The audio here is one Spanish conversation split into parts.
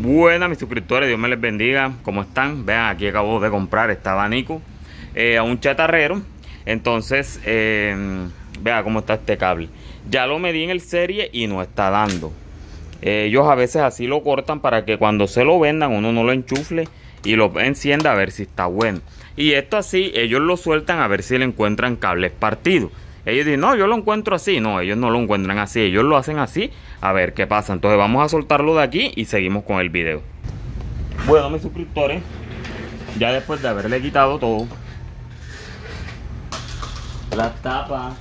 Buenas mis suscriptores, Dios me les bendiga. ¿Cómo están? Vean, aquí acabo de comprar este abanico a un chatarrero. Entonces, vean cómo está este cable. Ya lo medí en el serie y no está dando. Ellos a veces así lo cortan para que cuando se lo vendan uno no lo enchufle y lo encienda a ver si está bueno. Y esto así, ellos lo sueltan a ver si le encuentran cables partidos. Ellos dicen, no, yo lo encuentro así. No, ellos no lo encuentran así. Ellos lo hacen así. A ver qué pasa. Entonces vamos a soltarlo de aquí y seguimos con el video. Bueno, mis suscriptores, ya después de haberle quitado todo, la tapa,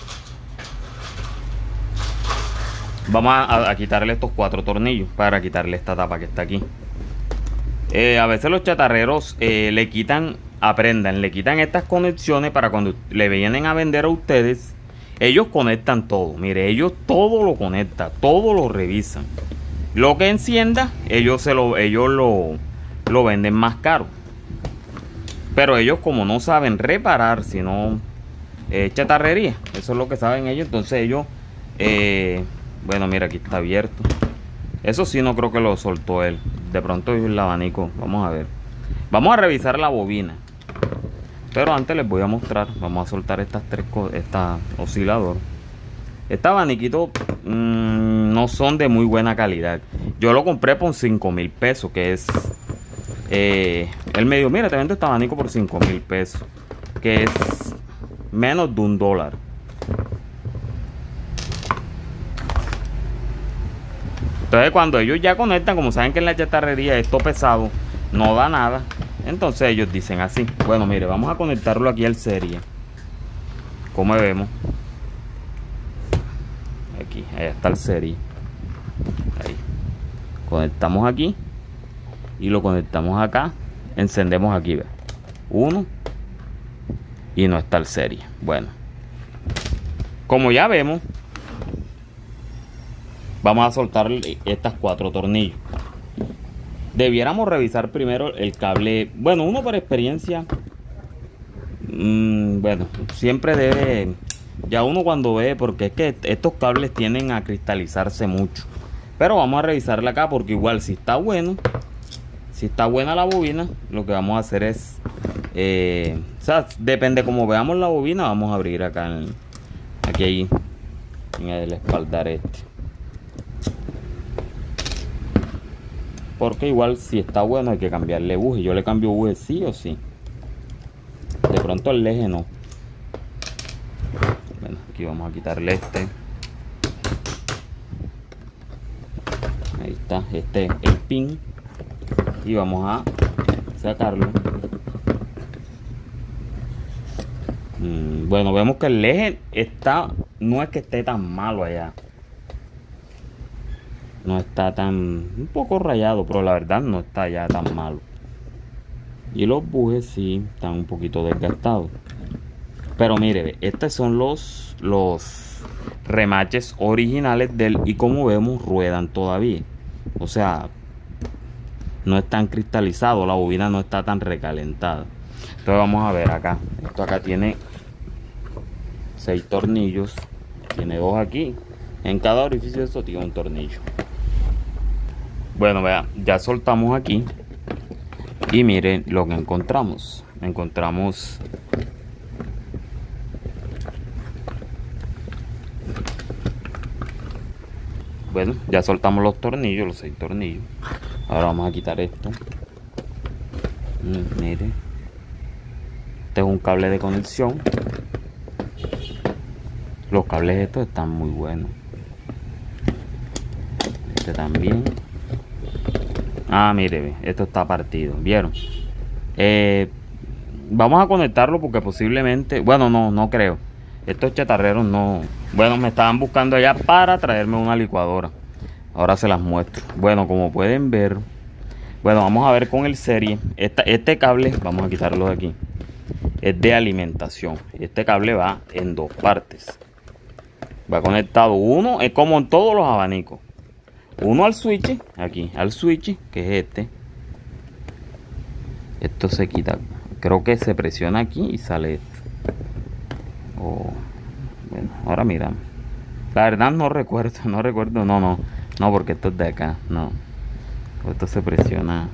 vamos a quitarle estos 4 tornillos para quitarle esta tapa que está aquí. A veces los chatarreros le quitan, aprendan, le quitan estas conexiones para cuando le vienen a vender a ustedes, ellos conectan todo. Mire, ellos todo lo conectan, todo lo revisan. Lo que encienda, ellos lo venden más caro. Pero ellos como no saben reparar, sino chatarrería, eso es lo que saben ellos. Entonces ellos, bueno, mira, aquí está abierto. Eso sí no creo que lo soltó él. De pronto el abanico, vamos a ver. Vamos a revisar la bobina. Pero antes les voy a mostrar. Vamos a soltar estas tres cosas. Esta oscilador. Este abaniquito no son de muy buena calidad. Yo lo compré por 5,000 pesos. Que es... él me dijo, mira, te vendo este abanico por 5,000 pesos. Que es menos de $1. Entonces cuando ellos ya conectan, como saben que en la chatarrería esto pesado no da nada, entonces ellos dicen así. Bueno, mire, vamos a conectarlo aquí al serie. Como vemos, aquí, ahí está el serie. Ahí. Conectamos aquí y lo conectamos acá. Encendemos aquí, ve. 1 y no está el serie. Bueno, como ya vemos, vamos a soltar estas 4 tornillos. Debiéramos revisar primero el cable. Bueno, uno por experiencia, bueno, siempre debe, ya uno cuando ve, porque es que estos cables tienden a cristalizarse mucho. Pero vamos a revisarla acá porque igual si está bueno, si está buena la bobina, lo que vamos a hacer es, o sea, depende como veamos la bobina, vamos a abrir acá, aquí en el espaldar este. Porque igual si está bueno hay que cambiarle buje. Yo le cambio buje sí o sí. De pronto el eje no. Bueno, aquí vamos a quitarle este. Ahí está, este es el pin. Y vamos a sacarlo. Bueno, vemos que el eje está, no es que esté tan malo allá. No está tan, un poco rayado, pero la verdad no está ya tan malo. Y los bujes sí están un poquito desgastados. Pero mire, estos son los remaches originales del, y como vemos ruedan todavía. O sea, no están cristalizados, la bobina no está tan recalentada. Entonces vamos a ver acá. Esto acá tiene 6 tornillos. Tiene 2 aquí. En cada orificio de esto tiene un tornillo. Bueno, vean, ya soltamos aquí. Y miren lo que encontramos. Encontramos bueno, ya soltamos los tornillos, los 6 tornillos. Ahora vamos a quitar esto. Mire, este es un cable de conexión. Los cables estos están muy buenos. Este también. Ah, mire, esto está partido, ¿vieron? Vamos a conectarlo porque posiblemente, bueno, no creo. Estos chatarreros no, bueno, me estaban buscando allá para traerme una licuadora. Ahora se las muestro. Bueno, como pueden ver, bueno, vamos a ver con el serie. Este cable, vamos a quitarlo de aquí, es de alimentación. Este cable va en 2 partes. Va conectado, uno es como en todos los abanicos. Uno al switch, aquí, al switch, que es este. Esto se quita, creo que se presiona aquí y sale esto. Bueno, ahora miramos. La verdad no recuerdo, no, porque esto es de acá, no. Esto se presiona.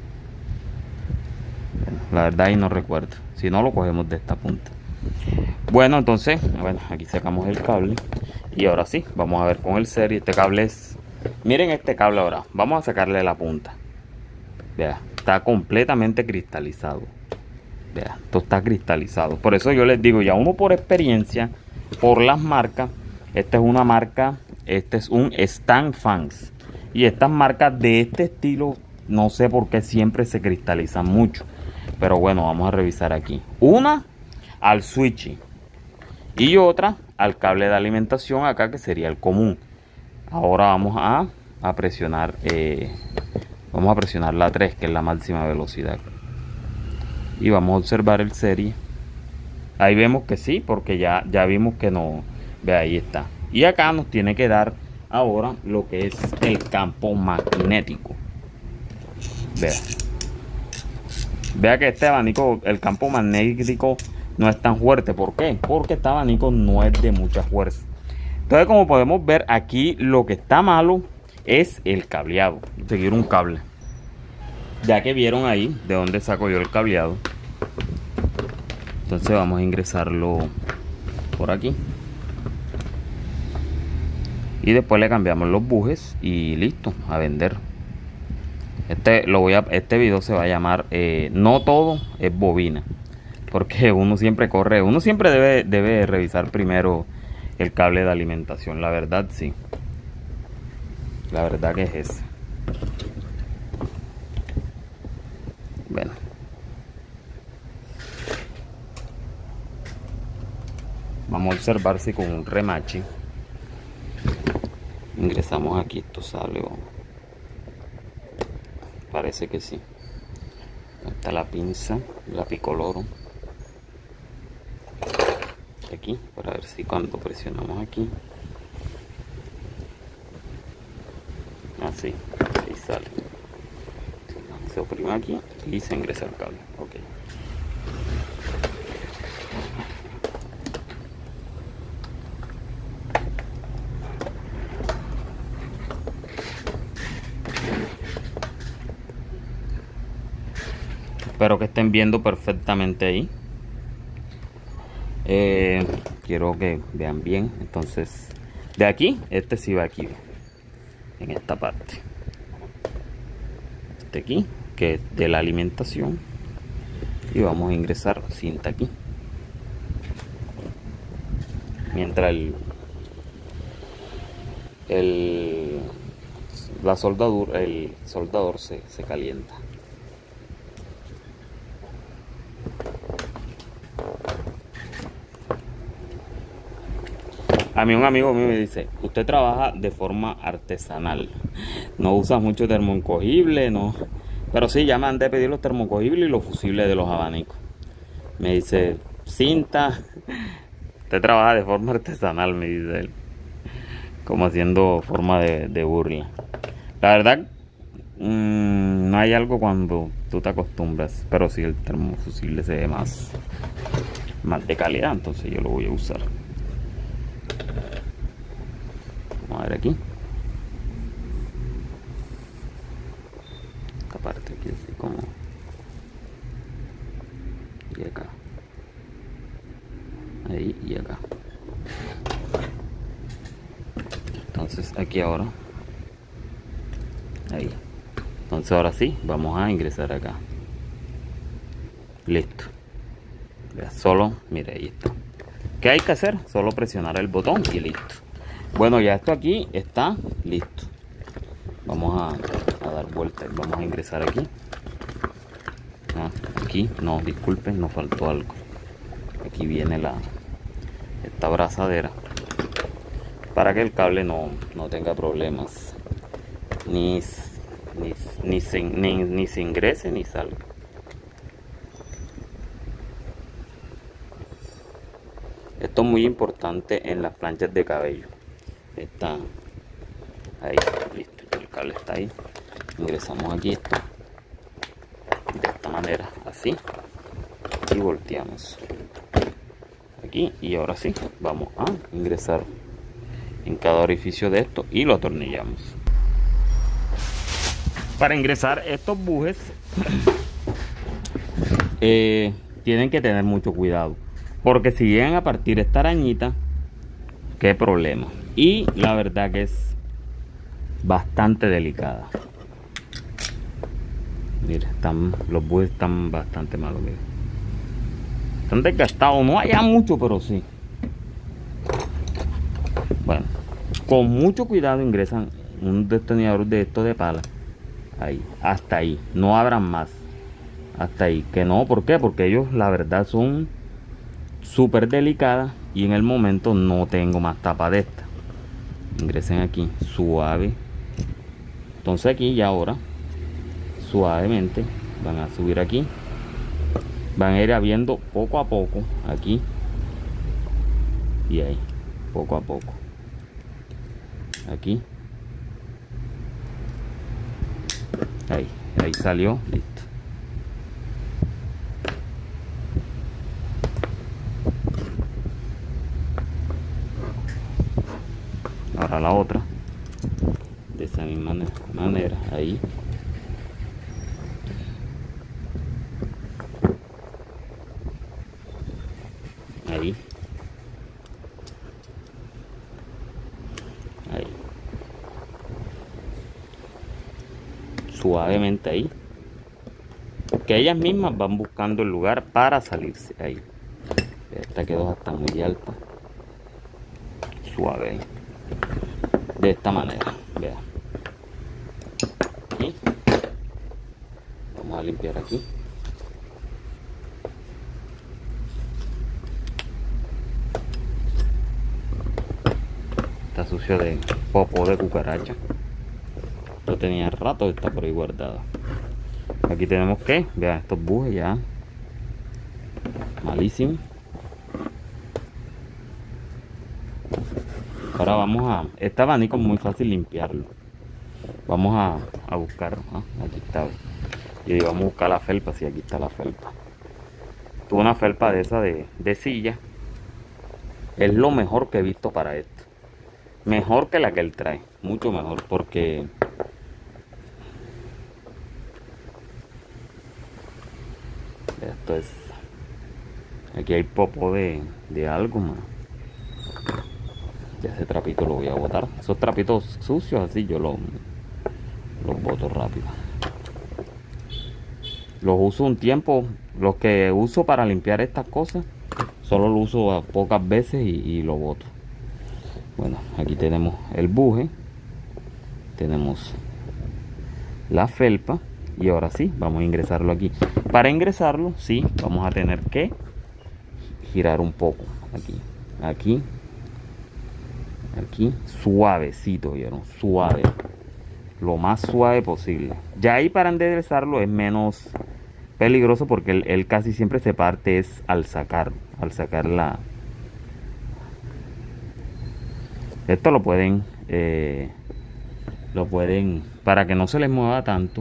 Bueno, la verdad ahí no recuerdo. Si no, lo cogemos de esta punta. Bueno, entonces, bueno, aquí sacamos el cable. Y ahora sí, vamos a ver con el serie. Este cable es... Miren este cable ahora. Vamos a sacarle la punta. Vea, está completamente cristalizado. Vea, esto está cristalizado. Por eso yo les digo, ya uno por experiencia, por las marcas. Esta es una marca, este es un Stand Fans. Y estas marcas de este estilo, no sé por qué siempre se cristalizan mucho. Pero bueno, vamos a revisar aquí. Una al switch y otra al cable de alimentación acá, que sería el común. Ahora vamos a presionar la 3, que es la máxima velocidad, y vamos a observar el serie. Ahí vemos que sí, porque ya vimos que no. Ve, ahí está. Y acá nos tiene que dar ahora lo que es el campo magnético. Vea que este abanico, el campo magnético no es tan fuerte. ¿Por qué? Porque este abanico no es de mucha fuerza. Entonces, como podemos ver aquí, lo que está malo es el cableado. Seguir un cable. Ya que vieron ahí de dónde saco yo el cableado, entonces vamos a ingresarlo por aquí. Y después le cambiamos los bujes y listo, a vender. Este video se va a llamar no todo es bobina, porque uno siempre debe revisar primero el cable de alimentación. La verdad, sí, la verdad que es ese. Bueno, vamos a observar si con un remache ingresamos aquí, esto sale o... Parece que sí. Está la pinza, la picoloro. Aquí, para ver si cuando presionamos aquí. Así, ahí sale. Se oprime aquí y se ingresa el cable. Ok. Espero que estén viendo perfectamente ahí. Quiero que vean bien. Entonces, de aquí, este sí va aquí, en esta parte. Este aquí, que es de la alimentación. Y vamos a ingresar cinta aquí. Mientras el soldador se calienta. A mí un amigo mío me dice, usted trabaja de forma artesanal, no usa mucho termoencogible, no, pero sí, ya me han de pedir los termoencogibles y los fusibles de los abanicos. Me dice, cinta, usted trabaja de forma artesanal, me dice él, como haciendo forma de burla. La verdad, no hay algo cuando tú te acostumbras, pero sí el termofusible se ve más de calidad, entonces yo lo voy a usar. Vamos a ver aquí. Esta parte aquí así como. Y acá. Ahí y acá. Entonces aquí ahora. Ahí. Entonces ahora sí, vamos a ingresar acá. Listo. Vea, solo, mire, ahí está. ¿Qué hay que hacer? Solo presionar el botón y listo. Bueno, ya esto aquí está listo. Vamos a dar vuelta. Vamos a ingresar aquí. Aquí, no, disculpen, nos faltó algo. Aquí viene esta abrazadera, para que el cable no tenga problemas. Ni se ingrese ni salga. Esto es muy importante en las planchas de cabello. Está ahí, listo, el cable está ahí. Ingresamos aquí esto de esta manera, así, y volteamos aquí. Y ahora sí, vamos a ingresar en cada orificio de esto y lo atornillamos. Para ingresar estos bujes tienen que tener mucho cuidado, porque si llegan a partir esta arañita, qué problema. Y la verdad que es bastante delicada. Mira, los bujes están bastante malos, mira. Están desgastados, no haya mucho, pero sí. Bueno, con mucho cuidado ingresan un destornillador de estos de pala. Ahí, hasta ahí, no abran más. Hasta ahí, que no, ¿por qué? Porque ellos la verdad son súper delicadas y en el momento no tengo más tapa de esta. Ingresen aquí, suave. Entonces aquí y ahora, suavemente, van a subir aquí. Van a ir abriendo poco a poco, aquí y ahí, poco a poco. Aquí. Ahí salió, listo. Ahora la otra, de esa misma manera, ahí. Ahí. Ahí. Suavemente ahí. Que ellas mismas van buscando el lugar para salirse. Ahí. Esta quedó hasta muy alta. Suave ahí. De esta manera. Vea. Aquí. Vamos a limpiar aquí. Está sucio de popó de cucaracha. Lo tenía rato, está por ahí guardado. Aquí tenemos que, vean estos bujes ya malísimos. Ahora vamos a, este abanico es muy fácil limpiarlo. Vamos a buscar, aquí está. Y digo, vamos a buscar la felpa, si aquí está la felpa. Tuve una felpa de esa de silla. Es lo mejor que he visto para esto. Mejor que la que él trae, mucho mejor, porque esto es, aquí hay popó de algo, man. Ya ese trapito lo voy a botar. Esos trapitos sucios así yo los boto rápido. Los uso un tiempo. Los que uso para limpiar estas cosas solo lo uso a pocas veces y lo boto. Bueno, aquí tenemos el buje, tenemos la felpa y ahora sí, vamos a ingresarlo aquí. Para ingresarlo, sí, vamos a tener que girar un poco. Aquí, suavecito, ¿vieron? Suave, lo más suave posible. Ya ahí para enderezarlo es menos peligroso porque él casi siempre se parte es al sacar la... Esto lo pueden, para que no se les mueva tanto.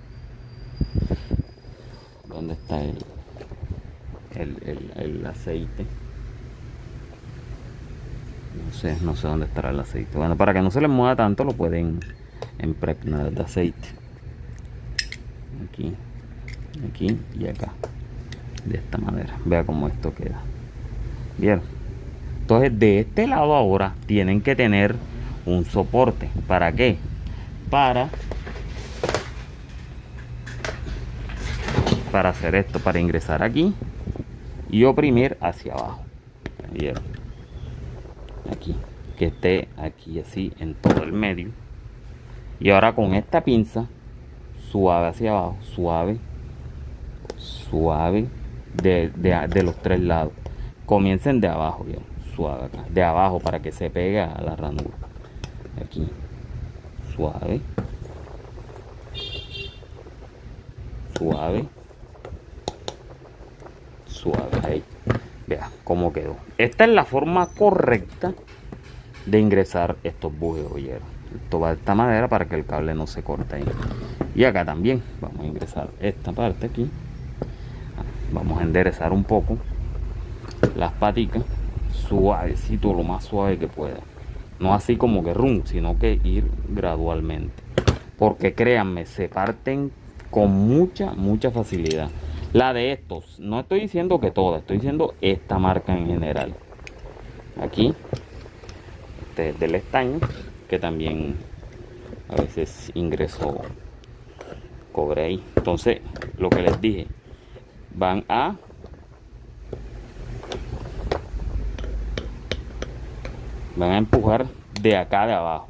¿Dónde está el aceite? No sé dónde estará el aceite. Bueno, para que no se les mueva tanto lo pueden impregnar de aceite. Aquí y acá. De esta manera. Vea cómo esto queda. Bien. Entonces de este lado ahora tienen que tener un soporte. ¿Para qué? Para hacer esto, para ingresar aquí y oprimir hacia abajo. ¿Vieron? Aquí, que esté aquí así en todo el medio. Y ahora con esta pinza, suave hacia abajo, suave de los tres lados. Comiencen de abajo, ¿vieron? Suave acá, de abajo para que se pegue a la ranura. Aquí, suave, ahí. Vea cómo quedó. Esta es la forma correcta de ingresar estos bujes, oyeron. Esto va de esta manera para que el cable no se corte ahí. Y acá también vamos a ingresar esta parte aquí. Vamos a enderezar un poco las paticas, suavecito, lo más suave que pueda. No así como que rum, sino que ir gradualmente. porque créanme, se parten con mucha facilidad. La de estos, no estoy diciendo que todas, estoy diciendo esta marca en general. Aquí, este es del estaño, que también a veces ingreso cobre ahí. Entonces, lo que les dije, van a empujar de acá de abajo.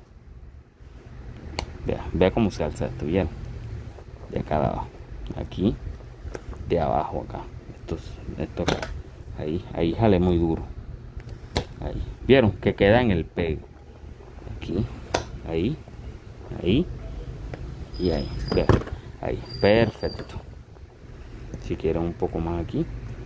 Vea cómo se alza esto, bien. De acá de abajo. Aquí, de abajo acá. Esto acá. Ahí jale muy duro. Ahí. ¿Vieron? Que queda en el pegue. Aquí, ahí y ahí. Vean. Ahí. Perfecto. Si quieren un poco más aquí.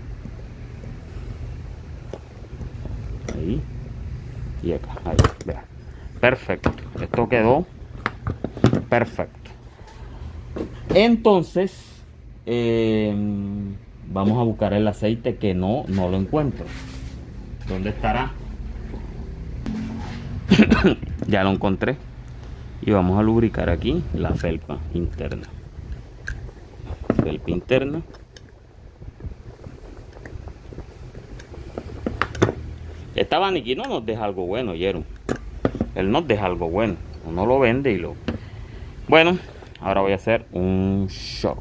Ahí. Y acá. Ahí. Vean. Perfecto. Esto quedó perfecto. Entonces vamos a buscar el aceite, que no lo encuentro. ¿Dónde estará? Ya lo encontré. Y vamos a lubricar aquí la felpa interna. Felpa interna. Este abaniquí no nos deja algo bueno, ¿oyeron? Él nos deja algo bueno. Uno lo vende y lo... Bueno, ahora voy a hacer un shock.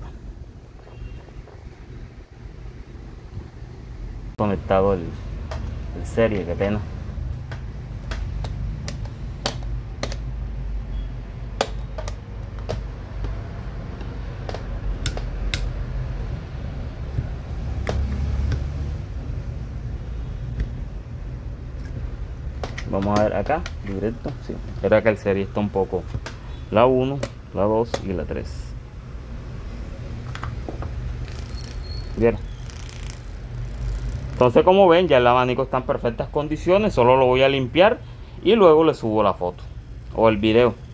Conectado el serie, qué pena. Vamos a ver acá, directo. Sí, era que el serie está un poco. La 1, la 2 y la 3. Bien. Entonces, como ven, ya el abanico está en perfectas condiciones. Solo lo voy a limpiar y luego le subo la foto o el video.